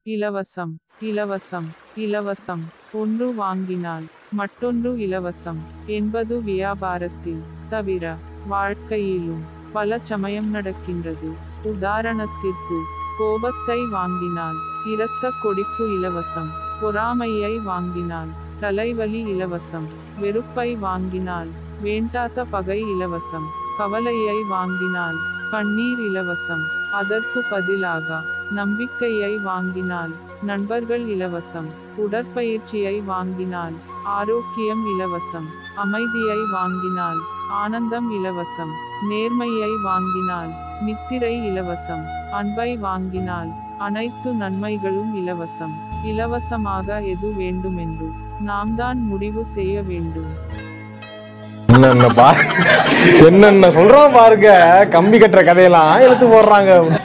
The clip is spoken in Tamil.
இலவசம் இலவசம் இலவசம். ஒன்று வாங்கினால் மற்றொன்று இலவசம் என்பது வியாபாரத்தில் தவிர வாழ்க்கையிலும் பல சமயம் நடக்கின்றது. உதாரணத்திற்கு, கோபத்தை வாங்கினால் இரத்த கொடிப்பு இலவசம், பொறாமையை வாங்கினால் தலைவலி இலவசம், வெறுப்பை வாங்கினால் வேண்டாத பகை இலவசம், கவலையை வாங்கினால் கண்ணீர் இலவசம், அதற்கு பதிலாக நம்பிக்கையை வாங்கினால் நண்பர்கள் இலவசம், உடற்பயிற்சியை வாங்கினால் ஆரோக்கியம் இலவசம், அமைதியை வாங்கினால் ஆனந்தம் இலவசம், நேர்மையை வாங்கினால் நித்திரை இலவசம், அன்பை வாங்கினால் அனைத்து நன்மைகளும் இலவசம். இலவசமாக எது வேண்டுமென்று நாம் தான் முடிவு செய்ய வேண்டும். என்னென்ன சொல்றோம் பாருங்க, கம்பி கட்டுற கதையெல்லாம் எடுத்து போடுறாங்க.